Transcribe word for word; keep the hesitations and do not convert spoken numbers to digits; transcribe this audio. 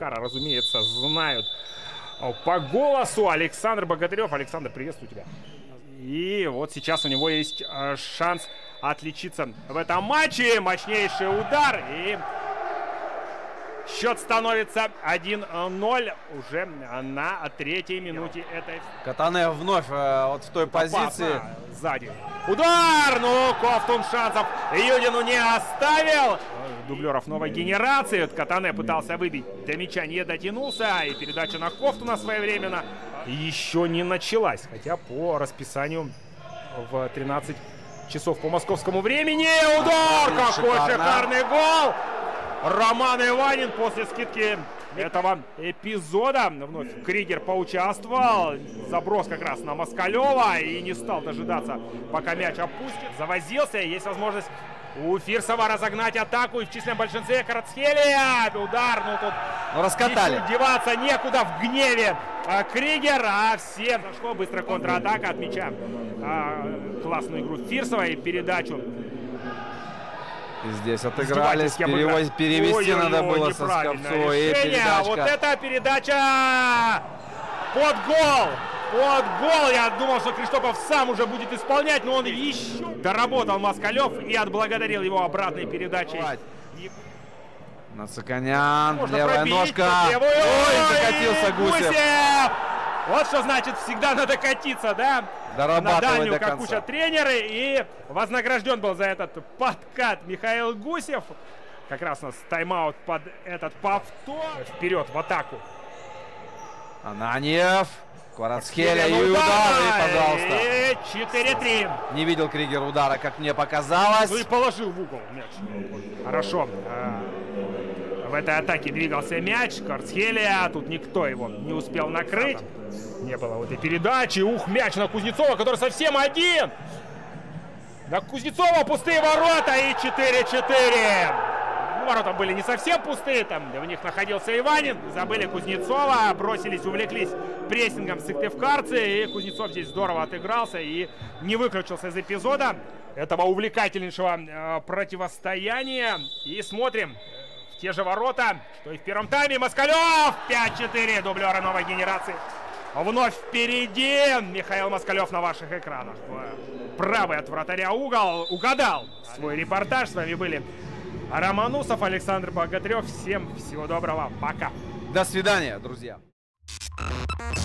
удара, разумеется, знают по голосу. Александр Богатырев. Александр, приветствую тебя. И вот сейчас у него есть шанс отличиться в этом матче. Мощнейший удар. И счет становится один ноль уже на третьей минуте этой. Катане вновь э, вот в той позиции. Опасно. Сзади. Удар! Ну, Ковтун шансов Юдину не оставил. Дублеров новой генерации. Катане пытался выбить. До мяча не дотянулся. И передача на Ковтуна своевременно еще не началась. Хотя по расписанию в тринадцать часов по московскому времени. Удар! А, какой шикарно. Шикарный гол! Роман Иванин после скидки этого эпизода. Вновь Кригер поучаствовал. Заброс как раз на Москалева. И не стал дожидаться, пока мяч опустит. Завозился. Есть возможность у Фирсова разогнать атаку. И в численном большинстве Кварацхелия. Удар. Ну тут ну, раскатали. Деваться некуда в гневе. А Кригер. А все. Зашло быстрая контратака от мяча. А, классную игру Фирсова и передачу. И здесь отыгрались, перевоз... перевести ой, надо ой, было со Скопцу. И передачка. Вот эта передача под гол. Под гол. Я думал, что Криштопов сам уже будет исполнять, но он еще доработал Москалев и отблагодарил его обратной передачей. И... Нациканян, можно левая пробить, ножка. Левую. Ой, закатился Гусев. Гусев. Вот что значит всегда надо катиться, да? На дальнюю, как конца. Учат тренеры. И вознагражден был за этот подкат Михаил Гусев. Как раз у нас тайм-аут под этот повтор. Вперед в атаку. Ананьев. Кварацхелия и удар. И, пожалуйста. И четыре три. Не видел Кригер удара, как мне показалось. Ну и положил в угол мяч. Хорошо. В этой атаке двигался мяч. Кварацхелия. Тут никто его не успел накрыть. Не было вот этой передачи. Ух, мяч на Кузнецова, который совсем один. На Кузнецова пустые ворота и четыре четыре. Ворота были не совсем пустые. Там в них находился Иванин. Забыли Кузнецова. Бросились, увлеклись прессингом сыктывкарцы. И Кузнецов здесь здорово отыгрался и не выключился из эпизода этого увлекательнейшего э, противостояния. И смотрим в те же ворота, что и в первом тайме. Москалев пять четыре. Дублера новой генерации. Вновь впереди Михаил Москалев на ваших экранах. Правый от вратаря угол. Угадал свой репортаж. С вами были Романусов, Александр Богатырев. Всем всего доброго. Пока. До свидания, друзья.